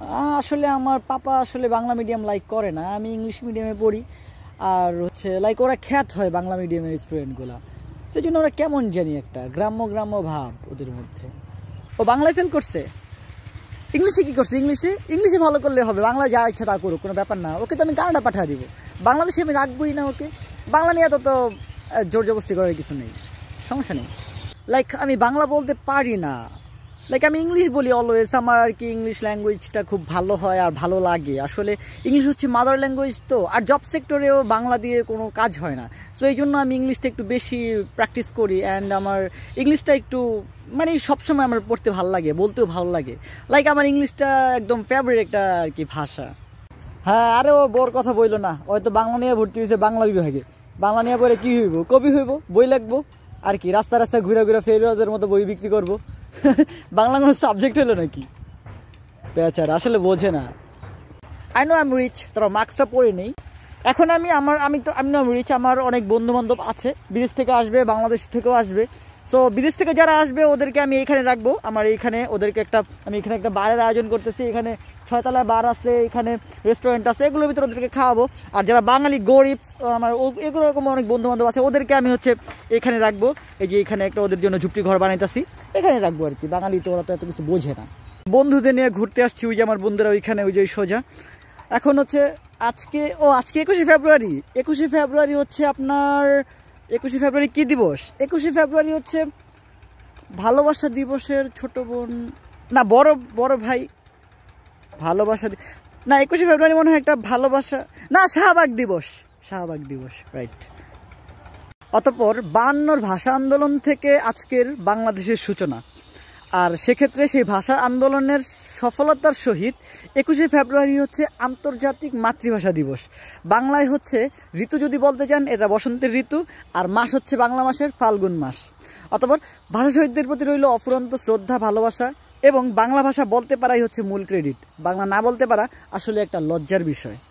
আসলে আমার পাপা আসলে বাংলা মিডিয়াম লাইক করে না, আমি ইংলিশ মিডিয়ামে পড়ি। আর হচ্ছে লাইক ওরা খ্যাত হয় বাংলা মিডিয়ামের স্টুডেন্টগুলো, সেই জন্য ওরা কেমন জানি একটা গ্রাম্য গ্রাম্য ভাব ওদের মধ্যে। ও বাংলায় ফেল করছে, ইংলিশে কি করছে? ইংলিশে ভালো করলে হবে, বাংলা যা ইচ্ছা তা করুক, কোনো ব্যাপার না। ওকে তো আমি কানাডা পাঠিয়ে দিব, বাংলাদেশে আমি রাখবোই না ওকে। বাংলা নিয়ে তো জোর জবরদস্তি করার কিছু নেই, সমস্যা নেই। লাইক আমি বাংলা বলতে পারি না, লাইক আমি ইংলিশ বলি অলওয়েজ। আমার আর কি ইংলিশ ল্যাঙ্গুয়েজটা খুব ভালো হয় আর ভালো লাগে। আসলে ইংলিশ হচ্ছে মাদার ল্যাঙ্গুয়েজ তো, আর জব সেক্টরেও বাংলা দিয়ে কোনো কাজ হয় না। সো এই জন্য আমি ইংলিশটা একটু বেশি প্র্যাকটিস করি। অ্যান্ড আমার ইংলিশটা একটু মানে সবসময় আমার পড়তে ভালো লাগে, বলতেও ভালো লাগে। লাইক আমার ইংলিশটা একদম ফেভারিট একটা আর কি ভাষা। হ্যাঁ, আরে ও বোর কথা বইলো না, হয়তো বাংলা নিয়ে ভর্তি হয়েছে বাংলা বিভাগে। বাংলা নিয়ে পরে কি হইব? কবি হইব, বই লিখবো আর কি, রাস্তা রাস্তায় ঘুরে ঘুরে ফেরিওয়াজের মতো বই বিক্রি করবো। বাংলা কোনো সাবজেক্ট হলো নাকি? বেচারা আসলে বোঝে না। I know I am rich, তারা মার্কসটা পড়ে নেই। এখন আমি রিচ। আমার অনেক বন্ধু বান্ধব আছে, বিদেশ থেকে আসবে, বাংলাদেশ থেকেও আসবে। সো বিদেশ থেকে যারা আসবে ওদেরকে আমি এখানে রাখবো। আমার এইখানে ওদেরকে আমি এখানে একটা বারের আয়োজন করতেছি। এখানে 6 তলায় বার আছে, এখানে রেস্টুরেন্ট আছে, এগুলোর ভিতরে ওদেরকে খাওয়াবো। আর যারা বাঙালি গরিব, আমার এগুলো রকম অনেক বন্ধু বান্ধব আছে, ওদেরকে আমি হচ্ছে এখানে রাখবো। এই যে এখানে একটা ওদের জন্য ঝুপড়ি ঘর বানাইতেছি, এখানে রাখবো আর কি। বাঙালি তো ওরা তো এত কিছু বোঝে না। বন্ধুদের নিয়ে ঘুরতে আসছি, ওই যে আমার বন্ধুরা ওইখানে, ওই যে সোজা। এখন হচ্ছে আজকে 21শে ফেব্রুয়ারি। 21শে ফেব্রুয়ারি হচ্ছে আপনার 21শে ফেব্রুয়ারি কি দিবস? 21শে ফেব্রুয়ারি হচ্ছে ভালোবাসা দিবসের ছোট বোন, না বড় ভাই ভালোবাসা না, 21শে ফেব্রুয়ারি মনে হয় একটা ভালোবাসা, না শাহবাগ দিবস, রাইট। অতঃপর 52 ভাষা আন্দোলন থেকে আজকের বাংলাদেশের সূচনা। আর সেক্ষেত্রে সেই ভাষা আন্দোলনের সফলতার সহিত 21শে ফেব্রুয়ারি হচ্ছে আন্তর্জাতিক মাতৃভাষা দিবস। বাংলায় হচ্ছে ঋতু যদি বলতে চান, এটা বসন্তের ঋতু, আর মাস হচ্ছে বাংলা মাসের ফাল্গুন মাস। অতঃপর ভাষা শহীদদের প্রতি রইল অফুরন্ত শ্রদ্ধা, ভালোবাসা, এবং বাংলা ভাষা বলতে পারাই হচ্ছে মূল ক্রেডিট। বাংলা না বলতে পারা আসলে একটা লজ্জার বিষয়।